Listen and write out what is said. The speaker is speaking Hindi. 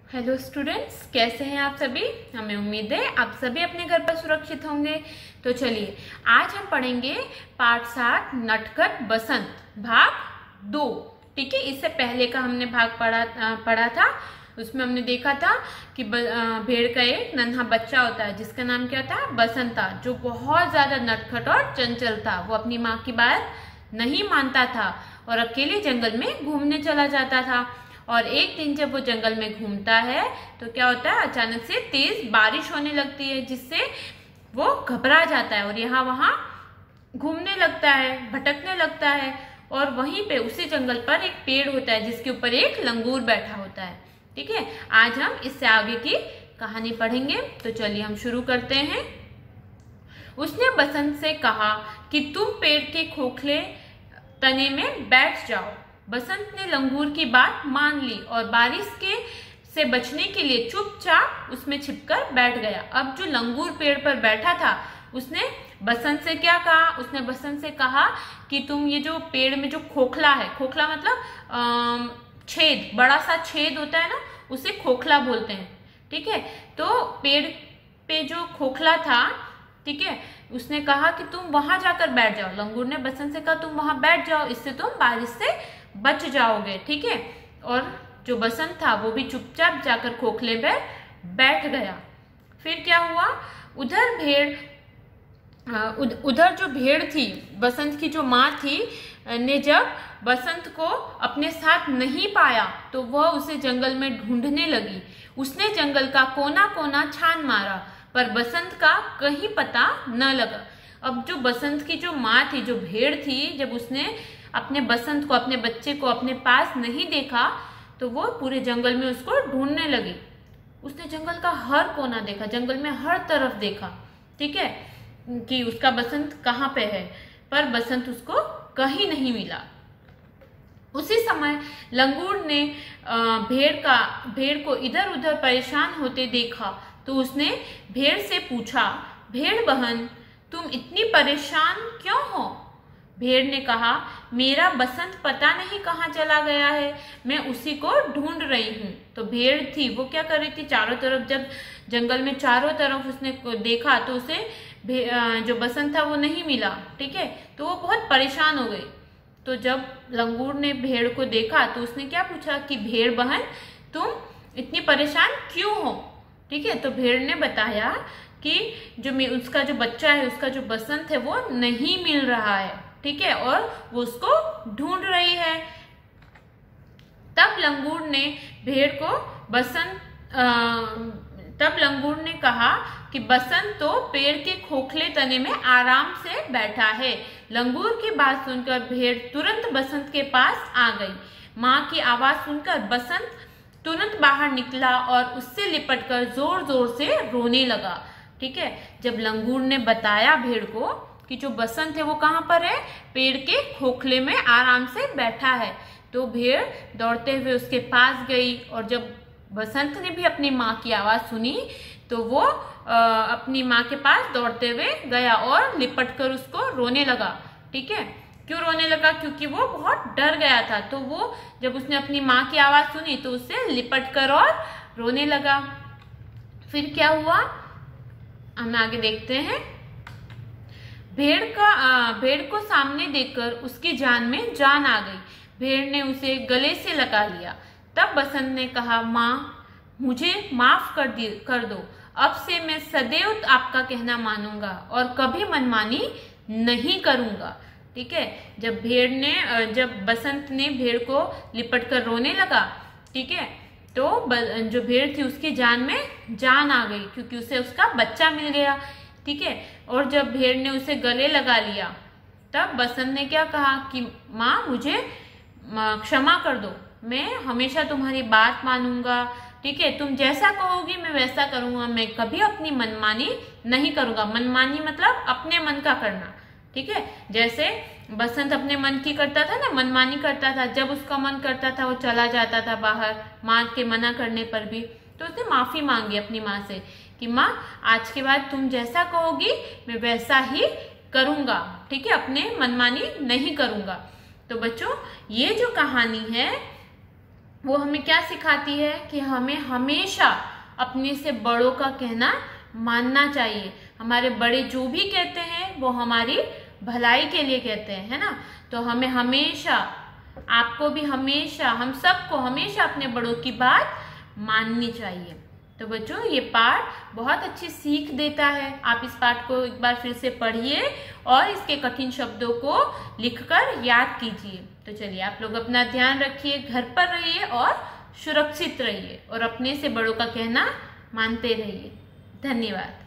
हेलो स्टूडेंट्स, कैसे हैं आप सभी। हमें उम्मीद है आप सभी अपने घर पर सुरक्षित होंगे। तो चलिए आज हम पढ़ेंगे पाठ 7 नटखट बसंत भाग 2। ठीक है, इससे पहले का हमने भाग पढ़ा था। उसमें हमने देखा था कि भेड़ का एक नन्हा बच्चा होता है जिसका नाम क्या था, बसंता, जो बहुत ज्यादा नटखट और चंचल था। वो अपनी माँ की बात नहीं मानता था और अकेले जंगल में घूमने चला जाता था। और एक दिन जब वो जंगल में घूमता है तो क्या होता है, अचानक से तेज बारिश होने लगती है जिससे वो घबरा जाता है और यहाँ वहां घूमने लगता है, भटकने लगता है। और वहीं पे उसी जंगल पर एक पेड़ होता है जिसके ऊपर एक लंगूर बैठा होता है। ठीक है, आज हम इससे आगे की कहानी पढ़ेंगे। तो चलिए हम शुरू करते हैं। उसने बसंत से कहा कि तुम पेड़ के खोखले तने में बैठ जाओ। बसंत ने लंगूर की बात मान ली और बारिश से बचने के लिए चुपचाप उसमें छिपकर बैठ गया। अब जो लंगूर पेड़ पर बैठा था उसने बसंत से क्या कहा, उसने बसंत से कहा कि तुम ये जो पेड़ में जो खोखला है, खोखला मतलब छेद, बड़ा सा छेद होता है ना, उसे खोखला बोलते हैं। ठीक है, तो पेड़ पे जो खोखला था, ठीक है, उसने कहा कि तुम वहां जाकर बैठ जाओ। लंगूर ने बसंत से कहा तुम वहां बैठ जाओ, इससे तुम बारिश से बच जाओगे। ठीक है, और जो बसंत था वो भी चुपचाप जाकर खोखले पे बैठ गया। फिर क्या हुआ, उधर जो भेड़ थी, बसंत की जो माँ थी, ने जब बसंत को अपने साथ नहीं पाया तो वह उसे जंगल में ढूंढने लगी। उसने जंगल का कोना कोना छान मारा पर बसंत का कहीं पता न लगा। अब जो बसंत की जो माँ थी, जो भेड़ थी, जब उसने अपने बसंत को, अपने बच्चे को अपने पास नहीं देखा तो वो पूरे जंगल में उसको ढूंढने लगी। उसने जंगल का हर कोना देखा, जंगल में हर तरफ देखा, ठीक है, कि उसका बसंत कहाँ पे है, पर बसंत उसको कहीं नहीं मिला। उसी समय लंगूर ने भेड़ को इधर उधर परेशान होते देखा तो उसने भेड़ से पूछा, भेड़ बहन, तुम इतनी परेशान क्यों हो? भेड़ ने कहा, मेरा बसंत पता नहीं कहाँ चला गया है, मैं उसी को ढूंढ रही हूँ। तो भेड़ थी, वो क्या कर रही थी, चारों तरफ, जब जंगल में चारों तरफ उसने देखा तो उसे जो बसंत था वो नहीं मिला। ठीक है, तो वो बहुत परेशान हो गई। तो जब लंगूर ने भेड़ को देखा तो उसने क्या पूछा कि भेड़ बहन, तुम इतनी परेशान क्यों हो? ठीक है, तो भेड़ ने बताया कि उसका जो बच्चा है, उसका जो बसंत है वो नहीं मिल रहा है। ठीक है, और वो उसको ढूंढ रही है। तब लंगूर ने कहा कि बसंत तो पेड़ के खोखले तने में आराम से बैठा है। लंगूर की बात सुनकर भेड़ तुरंत बसंत के पास आ गई। माँ की आवाज सुनकर बसंत तुरंत बाहर निकला और उससे लिपटकर जोर जोर से रोने लगा। ठीक है, जब लंगूर ने बताया भेड़ को कि जो बसंत है वो कहाँ पर है, पेड़ के खोखले में आराम से बैठा है, तो भेड़ दौड़ते हुए उसके पास गई। और जब बसंत ने भी अपनी माँ की आवाज सुनी तो वो अपनी माँ के पास दौड़ते हुए गया और लिपटकर उसको रोने लगा। ठीक है, क्यों रोने लगा? क्योंकि वो बहुत डर गया था। तो वो जब उसने अपनी माँ की आवाज सुनी तो उससे लिपटकर और रोने लगा। फिर क्या हुआ, हम आगे देखते हैं। भेड़ को सामने देखकर उसकी जान में जान आ गई। भेड़ ने उसे गले से लगा लिया। तब बसंत ने कहा, माँ, मुझे माफ कर दो। अब से मैं सदैव आपका कहना मानूंगा और कभी मनमानी नहीं करूंगा। ठीक है, जब बसंत ने भेड़ को लिपटकर रोने लगा, ठीक है, तो जो भेड़ थी उसकी जान में जान आ गई क्योंकि उसे उसका बच्चा मिल गया। ठीक है, और जब भेड़ ने उसे गले लगा लिया तब बसंत ने क्या कहा कि माँ, मुझे क्षमा कर दो, मैं हमेशा तुम्हारी बात मानूंगा। ठीक है, तुम जैसा कहोगी मैं वैसा करूंगा, मैं कभी अपनी मनमानी नहीं करूंगा। मनमानी मतलब अपने मन का करना। ठीक है, जैसे बसंत अपने मन की करता था ना, मनमानी करता था, जब उसका मन करता था वो चला जाता था बाहर, माँ के मना करने पर भी। तो उसने माफी मांगी अपनी माँ से कि माँ, आज के बाद तुम जैसा कहोगी मैं वैसा ही करूंगा। ठीक है, अपने मनमानी नहीं करूंगा। तो बच्चों, ये जो कहानी है वो हमें क्या सिखाती है कि हमें हमेशा अपने से बड़ों का कहना मानना चाहिए। हमारे बड़े जो भी कहते हैं वो हमारी भलाई के लिए कहते हैं, है ना। तो हमें हमेशा, आपको भी हमेशा, हम सबको हमेशा अपने बड़ों की बात माननी चाहिए। तो बच्चों, ये पाठ बहुत अच्छी सीख देता है। आप इस पाठ को एक बार फिर से पढ़िए और इसके कठिन शब्दों को लिखकर याद कीजिए। तो चलिए, आप लोग अपना ध्यान रखिए, घर पर रहिए और सुरक्षित रहिए और अपने से बड़ों का कहना मानते रहिए। धन्यवाद।